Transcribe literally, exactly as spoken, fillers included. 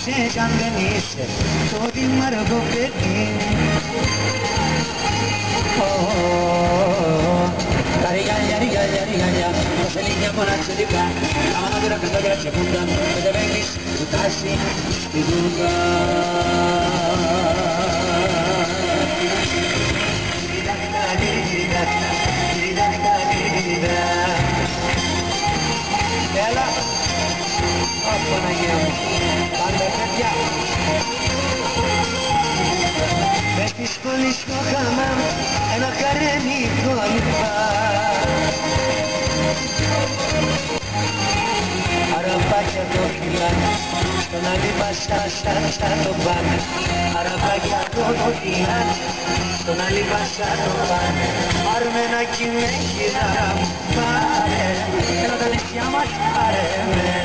είσαι κι αν δεν είσαι το δημαργό παιδί. Τα ριγάλια, ριγάλια, ριγάλια, δώσε λίγια μοναξιλικά. Άμα να δω κοντά και τσεκούντα, με δεν βαίνεις που τάσει στη δούγα. Έλα, ω Παναγία μου, πάμε παιδιά. Μες στη σχολή στο χαμάμ ένα καρέμικο λιπά. Αραβάκια το φυλάν, στον άλλη βασά σαν το παν. Αραβάκια το φυλάν, στον άλλη βασά το παν. Πάρουμε ένα κυμέχυρα, πάρε, έλα τα νησιά μας πάρε με.